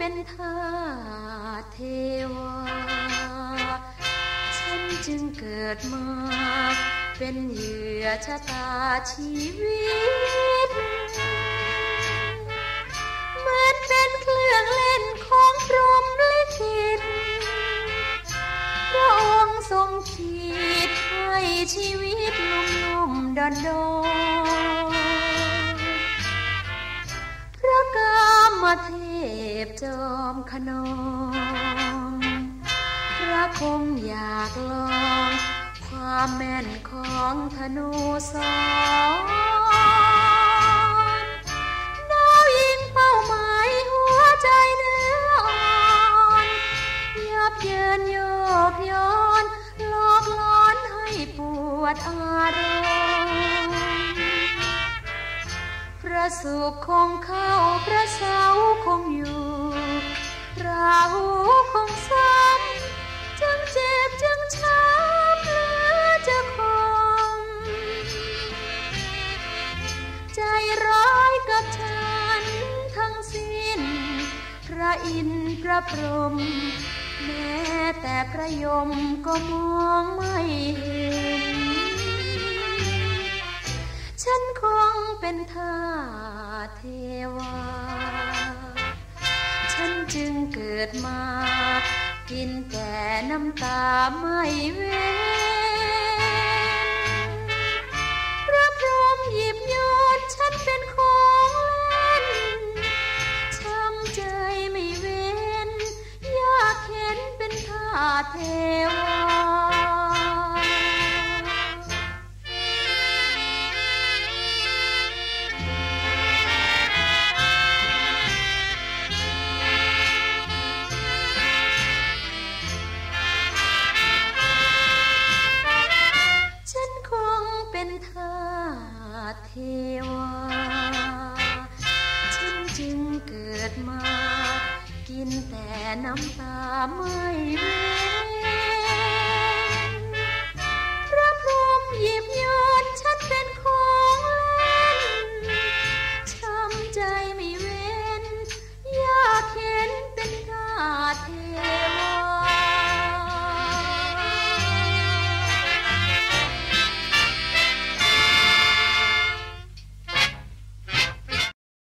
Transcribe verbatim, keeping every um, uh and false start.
เป็นทาสเทวาฉันจึงเกิดมาเป็นเหยื่อชะตาชีวิตเหมือนเป็นเครื่องเล่นของพรหมลิขิตพระองค์ทรงขีดให้ชีวิตลุ่มๆดอนๆพระกามเทพจอมขนองพระคงอยากลองความแม่นของธนูสอนดาวยิงเป้าหมายหัวใจเนื้ออ่อนยับเยินโยกย้อนหลอกล้อนให้ปวดอารมณ์พระสุขคงเข้าพระเสาคงอยู่ราหูคงซ้ำจึงเจ็บจึงช้ำเหลือจะคมใจร้ายกับฉันทั้งสิ้นพระอินทร์พระพรหมแม้แต่พระยมก็มองไม่เห็นฉันคงเป็นทาสเทวาฉันจึงเกิดมากินแต่น้ำตาไม่เว้นพระพรหมหยิบโยนฉันเป็นของเล่นช้ำใจไม่เว้นอยากเห็นเป็นทาสเทวาเป็นทาสเทวาฉันจึงเกิดมากินแต่น้ำตาไม่เว้